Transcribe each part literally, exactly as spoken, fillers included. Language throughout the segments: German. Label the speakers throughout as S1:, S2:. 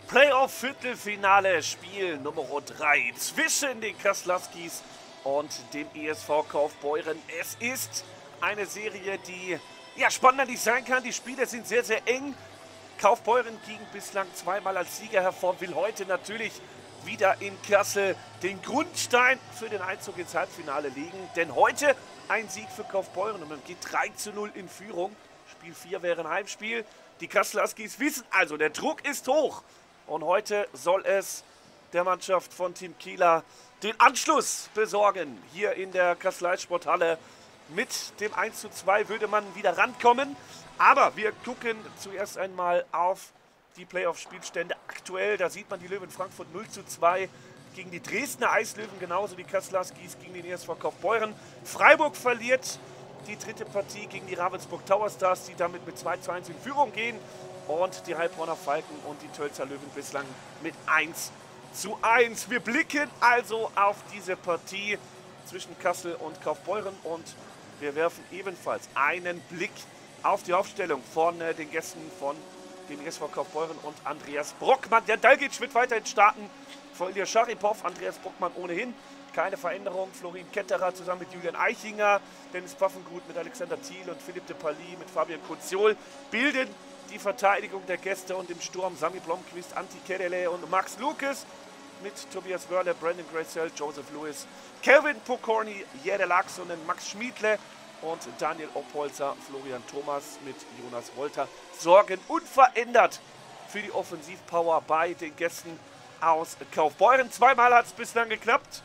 S1: Playoff-Viertelfinale, Spiel Nummer drei zwischen den Kasseler Huskies und dem E S V Kaufbeuren. Es ist eine Serie, die ja spannender nicht sein kann. Die Spiele sind sehr, sehr eng. Kaufbeuren ging bislang zweimal als Sieger hervor, will heute natürlich wieder in Kassel den Grundstein für den Einzug ins Halbfinale legen. Denn heute ein Sieg für Kaufbeuren und man geht drei zu null in Führung. Spiel vier wäre ein Heimspiel. Die Kasseler Huskies wissen also, der Druck ist hoch. Und heute soll es der Mannschaft von Team Kieler den Anschluss besorgen. Hier in der Kasseler Eissporthalle mit dem eins zu zwei würde man wieder rankommen. Aber wir gucken zuerst einmal auf die Playoff-Spielstände aktuell. Da sieht man die Löwen Frankfurt null zu zwei gegen die Dresdner Eislöwen, genauso die Kasseler Huskies gegen den E S V Kaufbeuren. Freiburg verliert die dritte Partie gegen die Ravensburg Tower Stars, die damit mit zwei zu eins in Führung gehen. Und die Heilbronner Falken und die Tölzer Löwen bislang mit eins zu eins. Wir blicken also auf diese Partie zwischen Kassel und Kaufbeuren und wir werfen ebenfalls einen Blick auf die Aufstellung von äh, den Gästen von dem E S V Kaufbeuren und Andreas Brockmann. Der Dalgic wird weiterhin starten vor Ilya Scharipow, Andreas Brockmann ohnehin. Keine Veränderung. Florin Ketterer zusammen mit Julian Eichinger, Dennis Pfaffengut mit Alexander Thiel und Philipp de Paly mit Fabian Koziol bilden die Verteidigung der Gäste und im Sturm Sami Blomqvist, Antti Kedele und Max Lucas mit Tobias Wörle, Brandon Graycell, Joseph Lewis, Kelvin Pokorny, Jere Laaksonen, Max Schmiedle und Daniel Oppolzer, Florian Thomas mit Jonas Wolter sorgen unverändert für die Offensivpower bei den Gästen aus Kaufbeuren. Zweimal hat es bislang geklappt.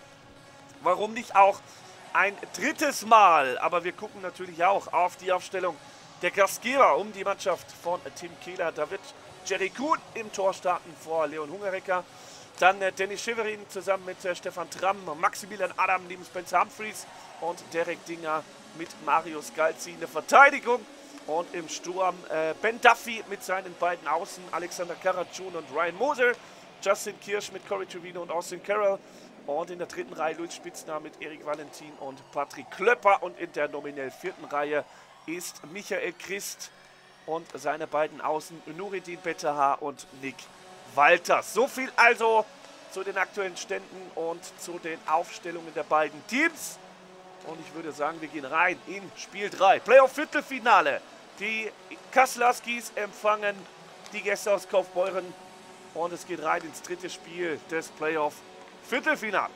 S1: Warum nicht auch ein drittes Mal? Aber wir gucken natürlich auch auf die Aufstellung der Gastgeber um die Mannschaft von Tim Kieler. Da wird Jerry Kuhn im Tor starten vor Leon Hungerecker. Dann äh, Dennis Schäverin zusammen mit äh, Stefan Tramm, Maximilian Adam neben Spencer Humphries und Derek Dinger mit Marius Galzi in der Verteidigung. Und im Sturm äh, Ben Duffy mit seinen beiden Außen, Alexander Karatschun und Ryan Moser. Justin Kirsch mit Corey Trevino und Austin Carroll. Und in der dritten Reihe Luis Spitzner mit Erik Valentin und Patrick Klöpper. Und in der nominell vierten Reihe ist Michael Christ und seine beiden Außen Nuridin Bettehaar und Nick Walters. So viel also zu den aktuellen Ständen und zu den Aufstellungen der beiden Teams. Und ich würde sagen, wir gehen rein in Spiel drei. Playoff-Viertelfinale. Die Kasseler Huskies empfangen die Gäste aus Kaufbeuren. Und es geht rein ins dritte Spiel des Playoff-Viertelfinals.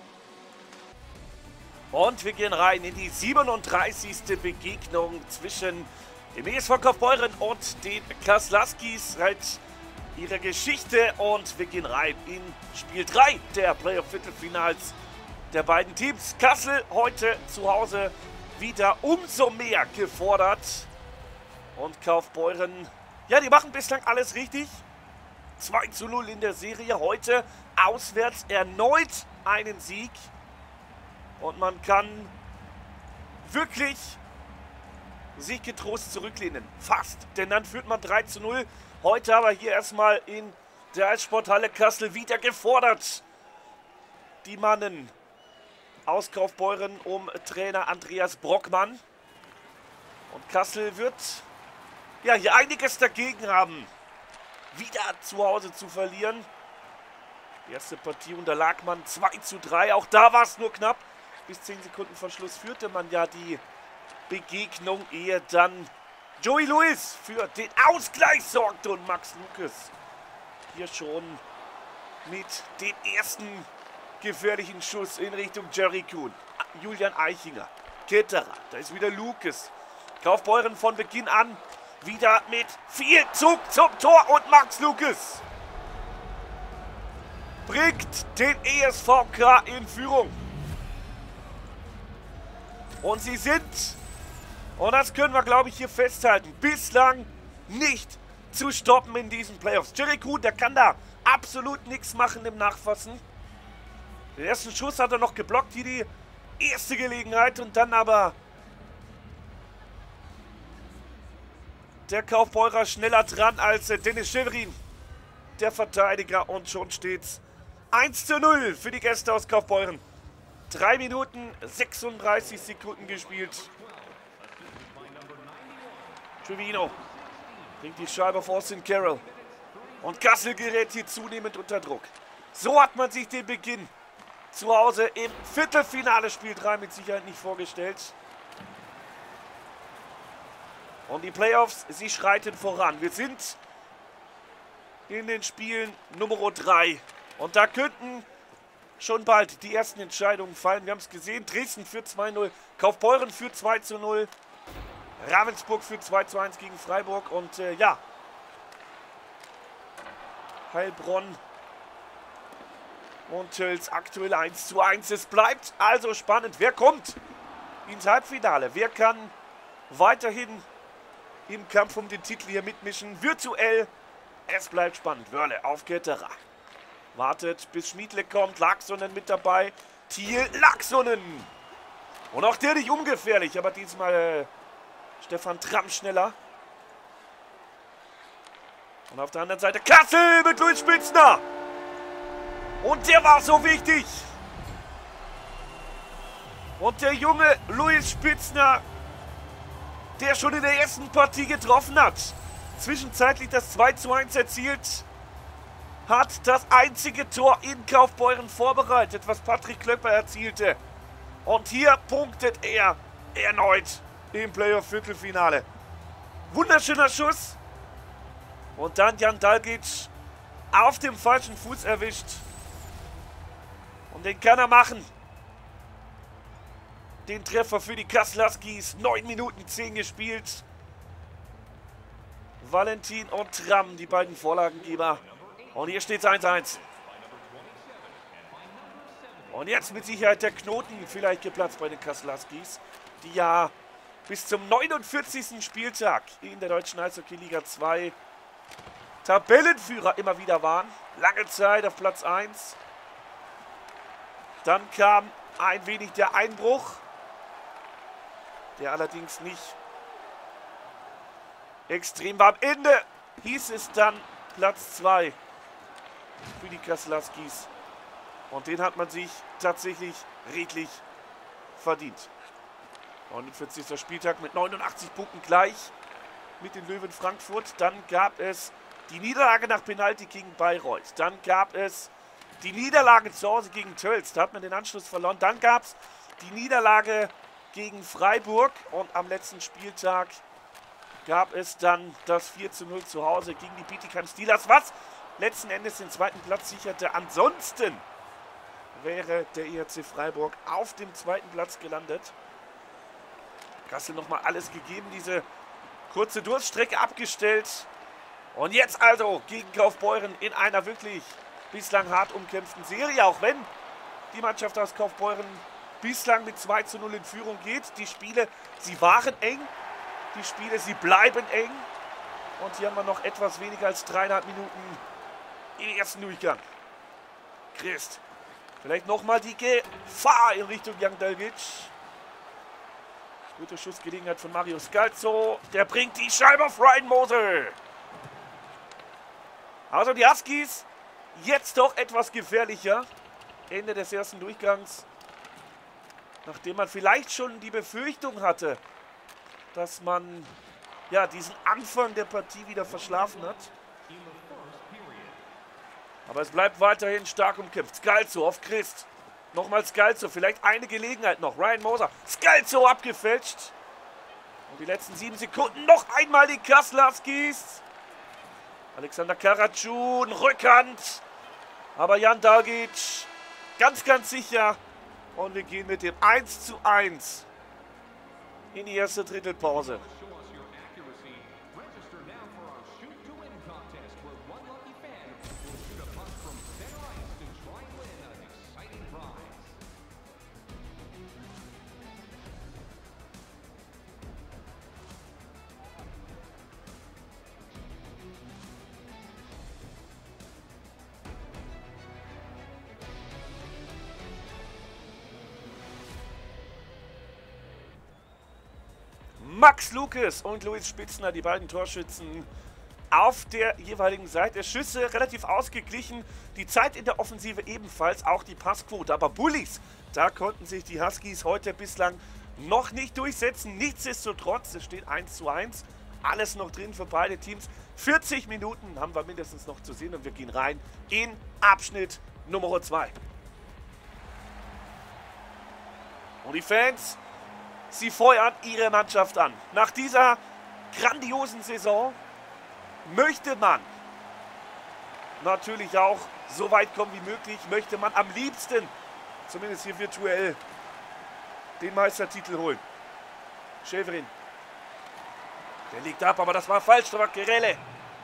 S1: Und wir gehen rein in die siebenunddreißigste Begegnung zwischen dem E S V Kaufbeuren und den Kasseler Huskies seit ihrer Geschichte. Und wir gehen rein in Spiel drei der Playoff-Viertelfinals der beiden Teams. Kassel heute zu Hause wieder umso mehr gefordert. Und Kaufbeuren, ja, die machen bislang alles richtig. zwei zu null in der Serie. Heute auswärts erneut einen Sieg. Und man kann wirklich sich getrost zurücklehnen. Fast. Denn dann führt man drei zu null. Heute aber hier erstmal in der Eissporthalle Kassel wieder gefordert. Die Mannen aus Kaufbeuren um Trainer Andreas Brockmann. Und Kassel wird ja hier einiges dagegen haben, wieder zu Hause zu verlieren. Die erste Partie unterlag man zwei zu drei. Auch da war es nur knapp. Bis zehn Sekunden vor Schluss führte man ja die Begegnung, ehe dann Joey Lewis für den Ausgleich sorgte und Max Lucas hier schon mit dem ersten gefährlichen Schuss in Richtung Jerry Kuhn. Julian Eichinger, Ketterer, da ist wieder Lucas. Kaufbeuren von Beginn an wieder mit viel Zug zum Tor und Max Lucas bringt den E S V K in Führung. Und sie sind, und das können wir, glaube ich, hier festhalten, bislang nicht zu stoppen in diesen Playoffs. Jerry Kuhn, der kann da absolut nichts machen im Nachfassen. Den ersten Schuss hat er noch geblockt, hier die erste Gelegenheit. Und dann aber der Kaufbeurer schneller dran als Dennis Schäverin, der Verteidiger. Und schon steht's eins zu null für die Gäste aus Kaufbeuren. drei Minuten sechsunddreißig Sekunden gespielt. Trevino bringt die Scheibe auf Austin Carroll. Und Kassel gerät hier zunehmend unter Druck. So hat man sich den Beginn zu Hause im Viertelfinale Spiel drei mit Sicherheit nicht vorgestellt. Und die Playoffs, sie schreiten voran. Wir sind in den Spielen Nummer drei. Und da könnten schon bald die ersten Entscheidungen fallen. Wir haben es gesehen. Dresden führt zwei null. Kaufbeuren führt zwei zu null. Ravensburg führt zwei zu eins gegen Freiburg. Und äh, ja, Heilbronn und Tölz aktuell eins zu eins. Es bleibt also spannend. Wer kommt ins Halbfinale? Wer kann weiterhin im Kampf um den Titel hier mitmischen? Virtuell. Es bleibt spannend. Wörle auf Ketterer. Wartet, bis Schmiedle kommt. Laxonen mit dabei. Thiel, Laxonen. Und auch der nicht ungefährlich, aber diesmal äh, Stefan Tramm schneller. Und auf der anderen Seite Kassel mit Luis Spitzner. Und der war so wichtig. Und der junge Luis Spitzner, der schon in der ersten Partie getroffen hat. Zwischenzeitlich das zwei zu eins erzielt. Hat das einzige Tor in Kaufbeuren vorbereitet, was Patrick Klöpper erzielte. Und hier punktet er erneut im Playoff-Viertelfinale. Wunderschöner Schuss. Und dann Jan Dalgic auf dem falschen Fuß erwischt. Und den kann er machen. Den Treffer für die Kassel Huskies. neun Minuten zehn gespielt. Valentin und Tramm, die beiden Vorlagengeber. Und hier steht es eins eins. Und jetzt mit Sicherheit der Knoten vielleicht geplatzt bei den Kassel Huskies, die ja bis zum neunundvierzigsten Spieltag in der deutschen Eishockey-Liga zwei Tabellenführer immer wieder waren. Lange Zeit auf Platz eins. Dann kam ein wenig der Einbruch, der allerdings nicht extrem war. Am Ende hieß es dann Platz zwei für die Kassel Huskies. Und den hat man sich tatsächlich redlich verdient. neunundvierzigster Spieltag mit neunundachtzig Punkten gleich mit den Löwen Frankfurt. Dann gab es die Niederlage nach Penalty gegen Bayreuth. Dann gab es die Niederlage zu Hause gegen Tölz. Da hat man den Anschluss verloren. Dann gab es die Niederlage gegen Freiburg. Und am letzten Spieltag gab es dann das vier zu null zu Hause gegen die Bietigheim Steelers, was letzten Endes den zweiten Platz sicherte. Ansonsten wäre der E H C Freiburg auf dem zweiten Platz gelandet. Kassel nochmal alles gegeben, diese kurze Durststrecke abgestellt. Und jetzt also gegen Kaufbeuren in einer wirklich bislang hart umkämpften Serie, auch wenn die Mannschaft aus Kaufbeuren bislang mit zwei zu null in Führung geht. Die Spiele, sie waren eng. Die Spiele, sie bleiben eng. Und hier haben wir noch etwas weniger als dreieinhalb Minuten im ersten Durchgang. Christ, vielleicht nochmal die Gefahr in Richtung Jan Dalgic. Gute Schussgelegenheit von Mario Scalzo. Der bringt die Scheibe auf Ryan Mosel. Also die Huskies jetzt doch etwas gefährlicher. Ende des ersten Durchgangs. Nachdem man vielleicht schon die Befürchtung hatte, dass man ja diesen Anfang der Partie wieder verschlafen hat. Aber es bleibt weiterhin stark umkämpft. Scalzo auf Christ. Nochmal Scalzo, vielleicht eine Gelegenheit noch. Ryan Moser. Scalzo abgefälscht. Und die letzten sieben Sekunden noch einmal die Kassel Huskies. Alexander Karatschun, Rückhand. Aber Jan Dalgic ganz, ganz sicher. Und wir gehen mit dem eins zu eins in die erste Drittelpause. Max Lucas und Luis Spitzner, die beiden Torschützen auf der jeweiligen Seite. Schüsse relativ ausgeglichen, die Zeit in der Offensive ebenfalls, auch die Passquote. Aber Bullies, da konnten sich die Huskies heute bislang noch nicht durchsetzen. Nichtsdestotrotz, es steht eins zu eins. alles noch drin für beide Teams. vierzig Minuten haben wir mindestens noch zu sehen und wir gehen rein in Abschnitt Nummer zwei. Und die Fans, sie feuern ihre Mannschaft an. Nach dieser grandiosen Saison möchte man natürlich auch so weit kommen wie möglich, möchte man am liebsten, zumindest hier virtuell, den Meistertitel holen. Schäferin. Der liegt ab, aber das war falsch, da war Gerelle.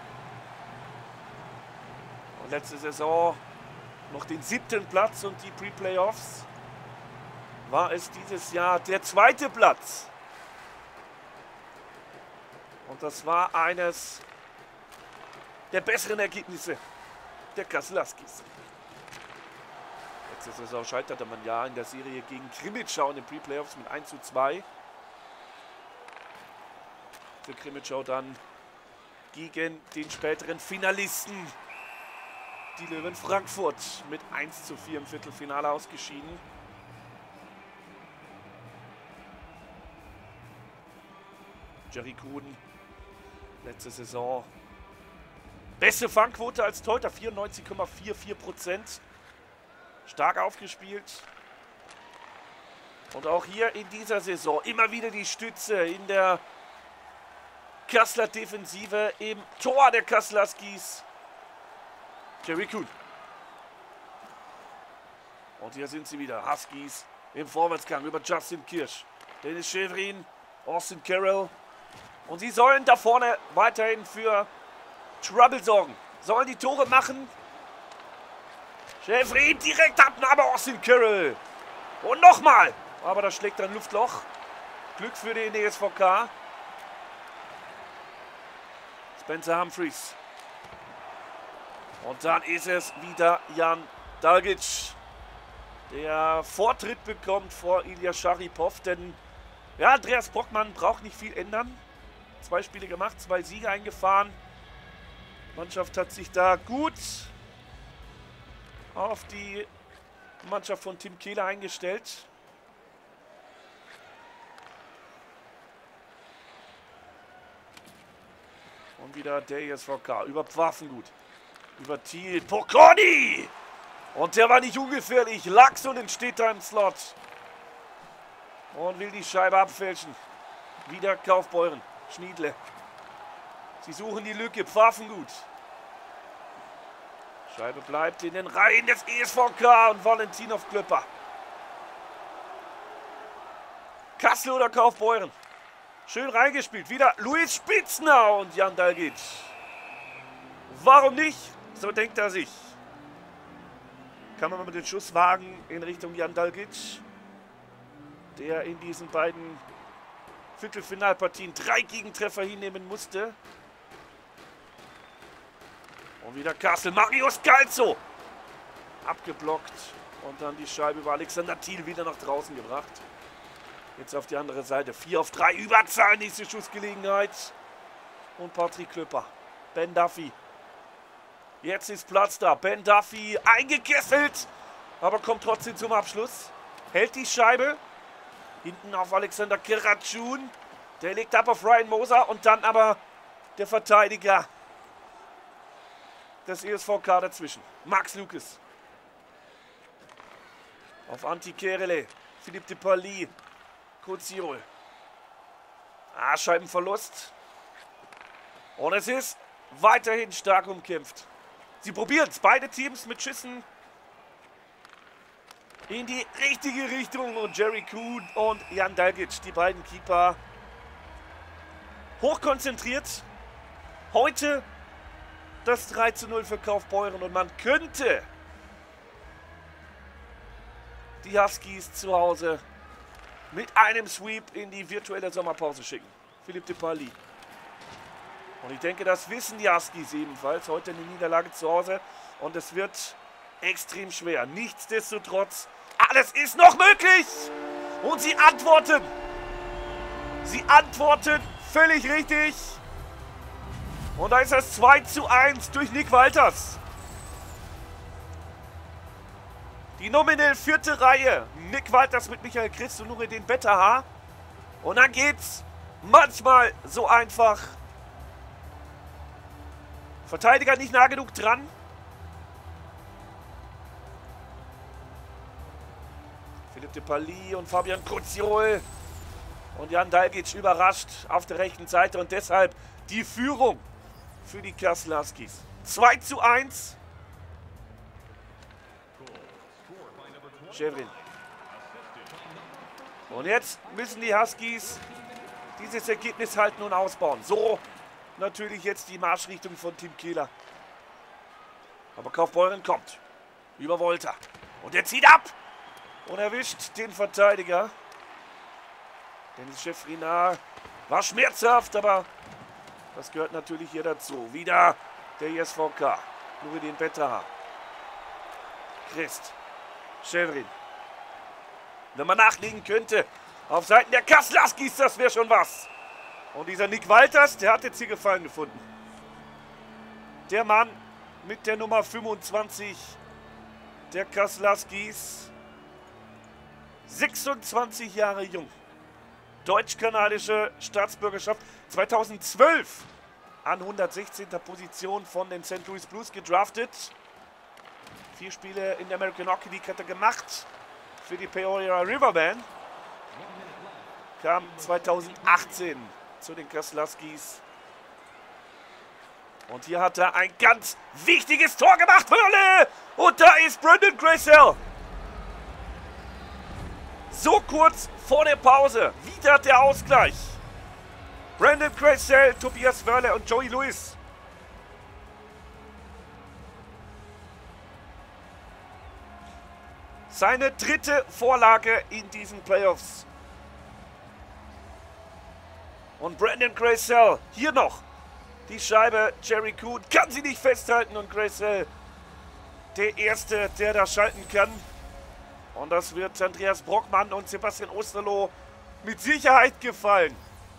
S1: Und letzte Saison noch den siebten Platz und die Pre-Playoffs war es dieses Jahr der zweite Platz. Und das war eines der besseren Ergebnisse der Kassel Huskies. Letzte Saison scheiterte man ja in der Serie gegen Krimitschau in den Pre-Playoffs mit eins zu zwei. Für Krimitschau dann gegen den späteren Finalisten, die Löwen Frankfurt, mit eins zu vier im Viertelfinale ausgeschieden. Jerry Kuhn, letzte Saison beste Fangquote als Torhüter, vierundneunzig Komma vierundvierzig Prozent. Stark aufgespielt. Und auch hier in dieser Saison immer wieder die Stütze in der Kasseler Defensive, im Tor der Kassel Huskies, Jerry Kuhn. Und hier sind sie wieder, Huskies im Vorwärtsgang über Justin Kirsch, Dennis Schäferin, Austin Carroll. Und sie sollen da vorne weiterhin für Trouble sorgen. Sollen die Tore machen. Schäferin, direkt Abnahme, Austin Carroll. Und nochmal. Aber da schlägt ein Luftloch. Glück für den E S V K. Spencer Humphreys. Und dann ist es wieder Jan Dalgic, der Vortritt bekommt vor Ilya Scharipov. Denn ja, Andreas Brockmann braucht nicht viel ändern. Zwei Spiele gemacht, zwei Siege eingefahren. Die Mannschaft hat sich da gut auf die Mannschaft von Tim Kehler eingestellt. Und wieder der E S V K über Pfaffengut, über Thiel, Pokorny! Und der war nicht ungefährlich. Laxonen steht da im Slot und will die Scheibe abfälschen. Wieder Kaufbeuren, Schniedle. Sie suchen die Lücke, Pfaffengut. Scheibe bleibt in den Reihen des E S V K und Valentinov Klöpper. Kassel oder Kaufbeuren. Schön reingespielt. Wieder Luis Spitzner und Jan Dalgic. Warum nicht? So denkt er sich. Kann man mal den Schuss wagen in Richtung Jan Dalgic, der in diesen beiden Viertelfinalpartien drei Gegentreffer hinnehmen musste. Und wieder Kassel. Marius Calzo. Abgeblockt. Und dann die Scheibe über Alexander Thiel wieder nach draußen gebracht. Jetzt auf die andere Seite. vier auf drei. Überzahl. Nächste Schussgelegenheit. Und Patrick Klöpper. Ben Duffy. Jetzt ist Platz da. Ben Duffy eingekesselt. Aber kommt trotzdem zum Abschluss. Hält die Scheibe. Hinten auf Alexander Keratschun. Der legt ab auf Ryan Moser. Und dann aber der Verteidiger des E S V K dazwischen. Max Lucas. Auf Antti Kerele. Philippe de Palis. Kozirol. Ah, Scheibenverlust. Und es ist weiterhin stark umkämpft. Sie probieren es. Beide Teams mit Schüssen in die richtige Richtung. Und Jerry Kuhn und Jan Dalgic, die beiden Keeper, hochkonzentriert. Heute das drei zu null für Kaufbeuren. Und man könnte die Huskies zu Hause mit einem Sweep in die virtuelle Sommerpause schicken. Philippe de Palis. Und ich denke, das wissen die Huskies ebenfalls. Heute eine Niederlage zu Hause. Und es wird extrem schwer. Nichtsdestotrotz, alles ist noch möglich. Und sie antworten. Sie antworten völlig richtig. Und da ist das zwei zu eins durch Nick Walters. Die nominell vierte Reihe. Nick Walters mit Michael Christ und Nureddin Betterhaar. Und dann geht's manchmal so einfach Verteidiger nicht nah genug dran. Philipp de Palis und Fabian Koziol. Und Jan Dalgic überrascht auf der rechten Seite. Und deshalb die Führung für die Kassel Huskies. zwei zu eins. Schäferin. Und jetzt müssen die Huskies dieses Ergebnis halten und ausbauen. So natürlich jetzt die Marschrichtung von Tim Kehler. Aber Kaufbeuren kommt. Über Volta. Und er zieht ab. Und erwischt den Verteidiger. Dennis Schäferin war schmerzhaft, aber das gehört natürlich hier dazu. Wieder der I S V K. Nureddin Betaha. Christ. Schäferin. Wenn man nachlegen könnte auf Seiten der Kassel Huskies, das wäre schon was. Und dieser Nick Walters, der hat jetzt hier Gefallen gefunden. Der Mann mit der Nummer fünfundzwanzig der Kassel Huskies. sechsundzwanzig Jahre jung. Deutsch-kanadische Staatsbürgerschaft. zweitausendzwölf an hundertsechzehnter Position von den Saint Louis Blues gedraftet. Vier Spiele in der American Hockey League hat er gemacht für die Peoria Riverband. Kam zweitausendachtzehn zu den Kassel Huskies. Und hier hat er ein ganz wichtiges Tor gemacht. Wörle! Und da ist Brandon Graycell. So kurz vor der Pause. Wieder der Ausgleich. Brandon Graycell, Tobias Wörle und Joey Lewis. Seine dritte Vorlage in diesen Playoffs. Und Brandon Graycell, hier noch die Scheibe. Jerry Kuhn kann sie nicht festhalten und Graycell der Erste, der da schalten kann. Und das wird Andreas Brockmann und Sebastian Osterloh mit Sicherheit gefallen.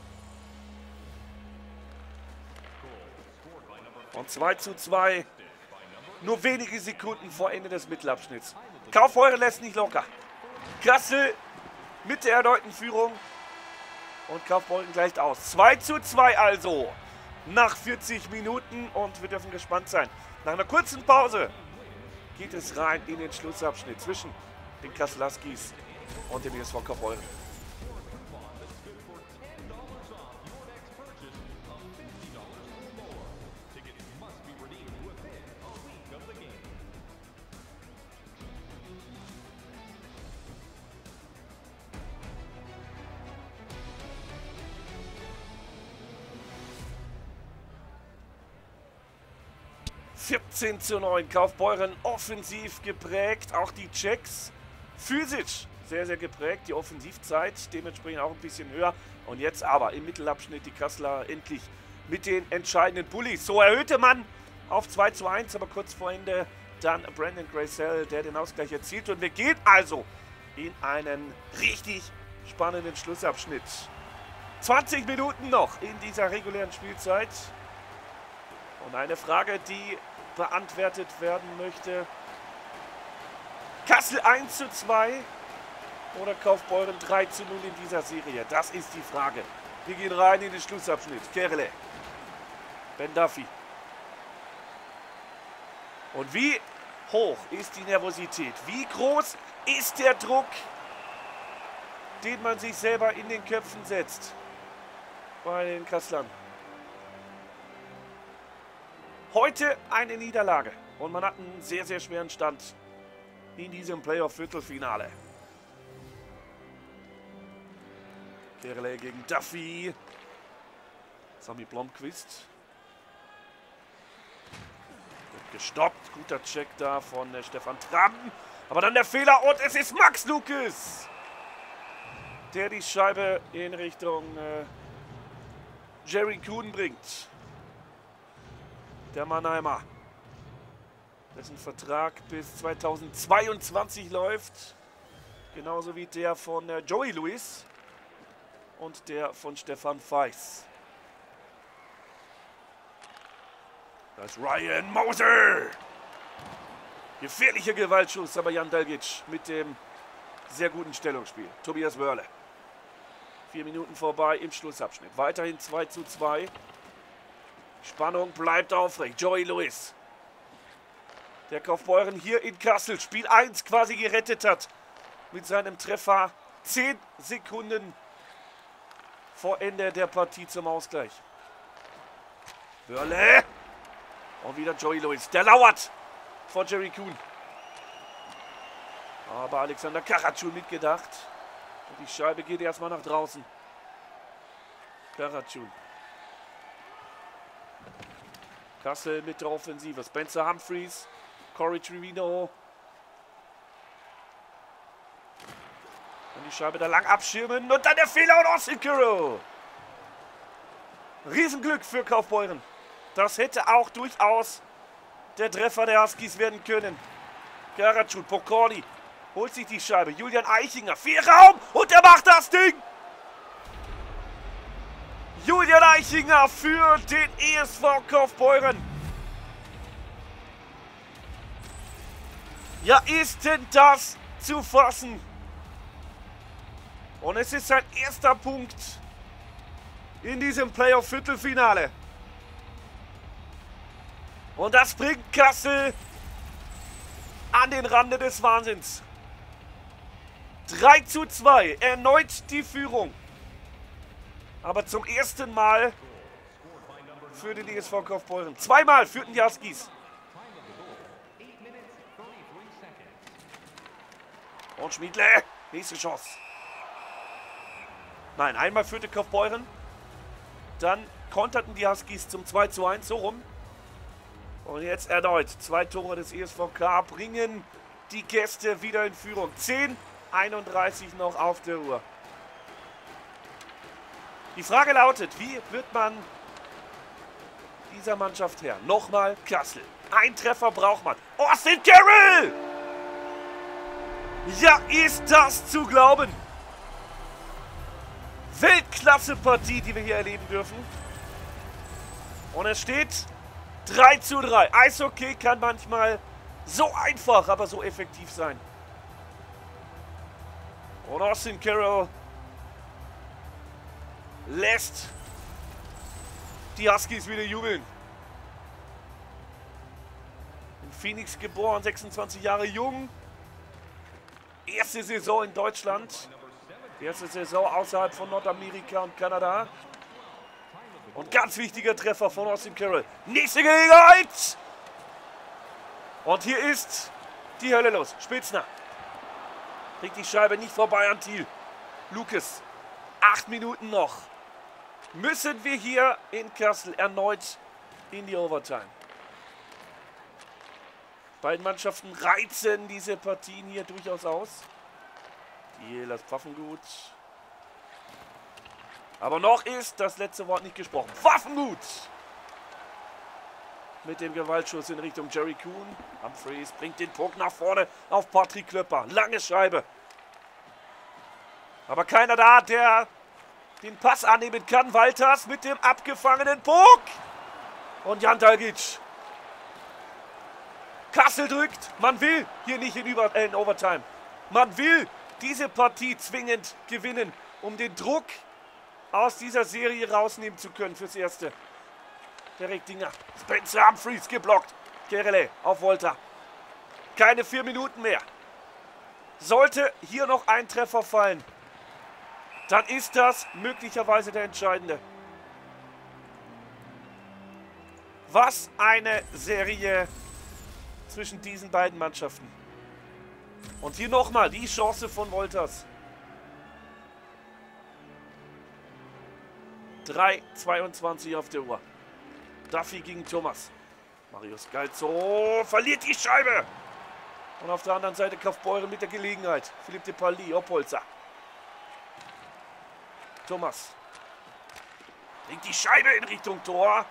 S1: Und zwei zu zwei. Nur wenige Sekunden vor Ende des Mittelabschnitts. Kaufbeuren lässt nicht locker. Kassel mit der erneuten Führung. Und Kaufbeuren gleicht aus. zwei zu zwei also. Nach vierzig Minuten. Und wir dürfen gespannt sein. Nach einer kurzen Pause geht es rein in den Schlussabschnitt zwischen den Kassel Huskies und dem I S V Kaufbeuren. vierzehn zu neun. Kaufbeuren offensiv geprägt. Auch die Czechs physisch sehr, sehr geprägt. Die Offensivzeit dementsprechend auch ein bisschen höher. Und jetzt aber im Mittelabschnitt die Kasseler endlich mit den entscheidenden Bullies. So erhöhte man auf zwei zu eins, aber kurz vor Ende dann Brandon Graycell, der den Ausgleich erzielt. Und wir gehen also in einen richtig spannenden Schlussabschnitt. zwanzig Minuten noch in dieser regulären Spielzeit. Und eine Frage, die beantwortet werden möchte. Kassel eins zu zwei oder Kaufbeuren drei zu null in dieser Serie? Das ist die Frage. Wir gehen rein in den Schlussabschnitt. Kerele. Ben Duffy. Und wie hoch ist die Nervosität? Wie groß ist der Druck, den man sich selber in den Köpfen setzt bei den Kasslern? Heute eine Niederlage und man hat einen sehr, sehr schweren Stand in diesem Playoff-Viertelfinale. Kerele gegen Duffy. Sami Blomqvist. Wird gestoppt. Guter Check da von äh, Stefan Tramm. Aber dann der Fehler und es ist Max Lukes, der die Scheibe in Richtung äh, Jerry Kuhn bringt. Der Mannheimer, dessen Vertrag bis zweitausendzweiundzwanzig läuft. Genauso wie der von äh, Joey Lewis und der von Stefan Feiss. Da ist Ryan Moser. Gefährlicher Gewaltschuss, aber Jan Dalgic mit dem sehr guten Stellungsspiel. Tobias Wörle. Vier Minuten vorbei im Schlussabschnitt. Weiterhin zwei zu zwei. Spannung bleibt aufrecht. Joey Lewis. Der Kaufbeuren hier in Kassel Spiel eins quasi gerettet hat. Mit seinem Treffer zehn Sekunden vor Ende der Partie zum Ausgleich. Börle. Und wieder Joey Lewis. Der lauert vor Jerry Kuhn. Aber Alexander Karatschul mitgedacht. Und die Scheibe geht erstmal nach draußen. Karatschul. Kassel mit der Offensive. Spencer Humphreys. Corey Trevino. Und die Scheibe da lang abschirmen. Und dann der Fehler und Austin Carroll. Riesenglück für Kaufbeuren. Das hätte auch durchaus der Treffer der Huskies werden können. Karatschul, Pokorny holt sich die Scheibe. Julian Eichinger, viel Raum und er macht das Ding. Julian Eichinger für den E S V Kaufbeuren. Ja, ist denn das zu fassen? Und es ist sein erster Punkt in diesem Playoff-Viertelfinale. Und das bringt Kassel an den Rande des Wahnsinns. drei zu zwei, erneut die Führung. Aber zum ersten Mal für den E S V Kaufbeuren. Zweimal führten die Huskies. Und Schmiedle, nächste Chance. Nein, einmal führte Kaufbeuren. Dann konterten die Huskies zum zwei zu eins, so rum. Und jetzt erneut zwei Tore des E S V K bringen die Gäste wieder in Führung. zehn einunddreißig noch auf der Uhr. Die Frage lautet, wie wird man dieser Mannschaft her? Nochmal Kassel. Ein Treffer braucht man. Austin Carroll! Ja, ist das zu glauben? Weltklasse-Partie, die wir hier erleben dürfen. Und es steht drei zu drei. Eishockey kann manchmal so einfach, aber so effektiv sein. Und Austin Carroll lässt die Huskies wieder jubeln. In Phoenix geboren, sechsundzwanzig Jahre jung. Erste Saison in Deutschland. Erste Saison außerhalb von Nordamerika und Kanada. Und ganz wichtiger Treffer von Austin Carroll. Nächste Gelegenheit! Und hier ist die Hölle los. Spitzner. Bringt die Scheibe nicht vorbei an Thiel. Lucas. Acht Minuten noch. Müssen wir hier in Kassel erneut in die Overtime. Beiden Mannschaften reizen diese Partien hier durchaus aus. Thiel, das Pfaffengut. Aber noch ist das letzte Wort nicht gesprochen. Pfaffengut! Mit dem Gewaltschuss in Richtung Jerry Kuhn. Humphreys bringt den Puck nach vorne auf Patrick Klöpper. Lange Scheibe. Aber keiner da, der den Pass annehmen kann. Walters mit dem abgefangenen Puck. Und Jan Dalgic. Kassel drückt. Man will hier nicht in, Über äh, in Overtime. Man will diese Partie zwingend gewinnen, um den Druck aus dieser Serie rausnehmen zu können fürs Erste. Derek Dinger. Spencer Humphreys geblockt. Kerele auf Volta. Keine vier Minuten mehr. Sollte hier noch ein Treffer fallen, dann ist das möglicherweise der entscheidende. Was eine Serie zwischen diesen beiden Mannschaften. Und hier nochmal die Chance von Wolters. drei zweiundzwanzig auf der Uhr. Duffy gegen Thomas. Marius Galzo verliert die Scheibe. Und auf der anderen Seite Kaufbeuren mit der Gelegenheit. Philipp de Palis, Oppolzer. Thomas. Bringt die Scheibe in Richtung Tor.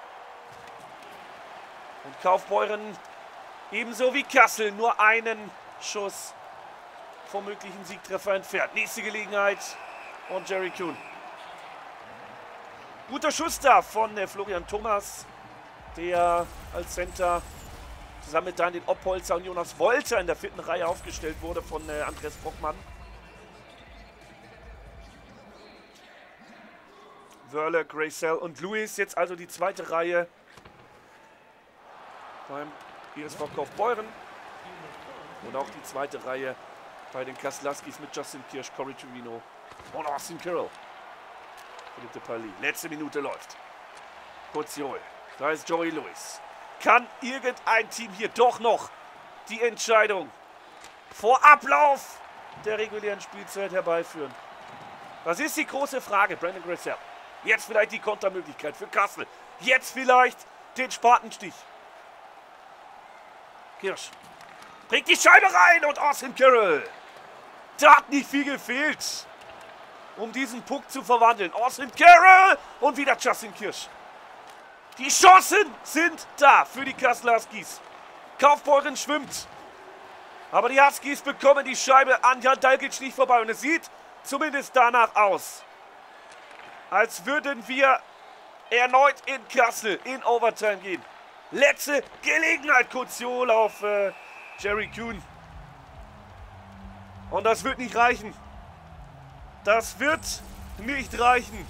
S1: Und Kaufbeuren ebenso wie Kassel nur einen Schuss vom möglichen Siegtreffer entfernt. Nächste Gelegenheit. Und Jerry Kuhn. Guter Schuss da von äh, Florian Thomas, der als Center zusammen mit Daniel Oppolzer und Jonas Wolter in der vierten Reihe aufgestellt wurde von äh, Andres Brockmann. Wörle, Graycell und Lewis. Jetzt also die zweite Reihe beim E S V Kaufbeuren. Und auch die zweite Reihe bei den Kaslaskis mit Justin Kirsch, Corey Trevino und Austin Carroll. Philippe Pali. Letzte Minute läuft. Kurz Joel. Da ist Joey Lewis. Kann irgendein Team hier doch noch die Entscheidung vor Ablauf der regulären Spielzeit herbeiführen? Das ist die große Frage. Brandon Graycell. Jetzt vielleicht die Kontermöglichkeit für Kassel. Jetzt vielleicht den Spatenstich. Kirsch. Bringt die Scheibe rein und Austin Carroll. Da hat nicht viel gefehlt, um diesen Puck zu verwandeln. Austin Carroll und wieder Justin Kirsch. Die Chancen sind da für die Kassel Huskies. Kaufbeuren schwimmt. Aber die Huskies bekommen die Scheibe an Jan Dalgic nicht vorbei. Und es sieht zumindest danach aus, als würden wir erneut in Kassel in Overtime gehen. Letzte Gelegenheit. Kuziol auf äh, Jerry Kuhn. Und das wird nicht reichen. Das wird nicht reichen.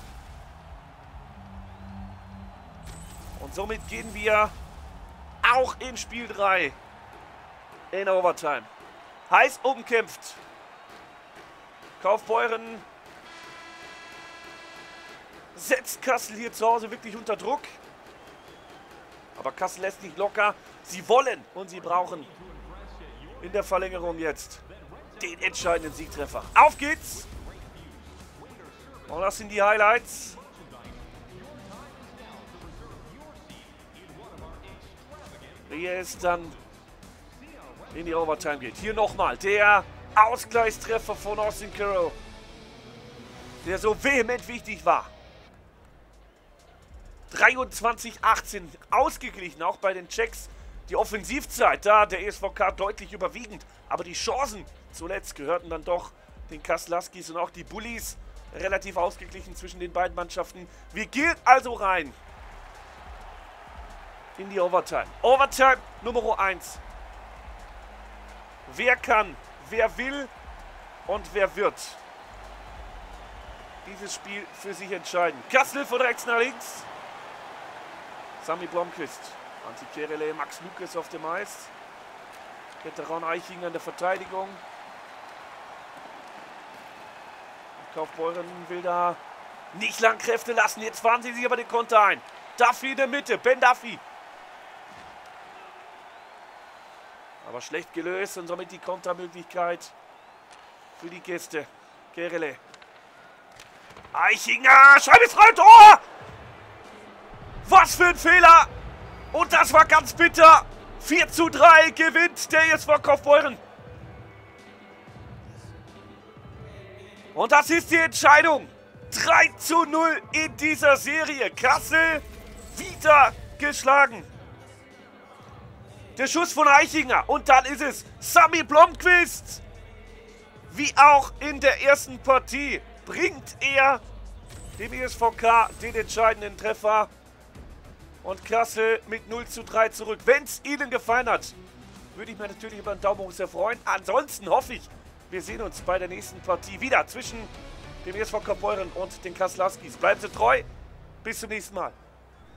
S1: Und somit gehen wir auch in Spiel drei in Overtime. Heiß umkämpft. Kaufbeuren setzt Kassel hier zu Hause wirklich unter Druck. Aber Kassel lässt nicht locker. Sie wollen und sie brauchen in der Verlängerung jetzt den entscheidenden Siegtreffer. Auf geht's! Und das sind die Highlights. Wie es dann in die Overtime geht. Hier nochmal der Ausgleichstreffer von Austin Carroll, der so vehement wichtig war. dreiundzwanzig achtzehn ausgeglichen, auch bei den Checks. Die Offensivzeit, da der E S V K deutlich überwiegend. Aber die Chancen zuletzt gehörten dann doch den Kassel Huskies und auch die Bullies. Relativ ausgeglichen zwischen den beiden Mannschaften. Wir gehen also rein in die Overtime. Overtime Nummer eins. Wer kann, wer will und wer wird dieses Spiel für sich entscheiden? Kassel von rechts nach links. Sami Blomqvist. Antti Kerele, Max Lukas auf dem Eis. Veteran Eichinger in der Verteidigung. Kaufbeuren will da nicht lang Kräfte lassen. Jetzt fahren sie sich aber den Konter ein. Duffy in der Mitte. Ben Duffy. Aber schlecht gelöst und somit die Kontermöglichkeit für die Gäste. Kerele. Eichinger. Scheibe ist frei. Tor! Was für ein Fehler! Und das war ganz bitter. vier zu drei gewinnt der E S V Kaufbeuren. Und das ist die Entscheidung. drei zu null in dieser Serie. Kassel wieder geschlagen. Der Schuss von Eichinger. Und dann ist es Sami Blomqvist. Wie auch in der ersten Partie bringt er dem E S V K den entscheidenden Treffer. Und Kassel mit null zu drei zurück. Wenn es Ihnen gefallen hat, würde ich mich natürlich über einen Daumen hoch sehr freuen. Ansonsten hoffe ich, wir sehen uns bei der nächsten Partie wieder zwischen dem E S V Kaufbeuren und den Kassel Huskies. Bleiben Sie treu. Bis zum nächsten Mal.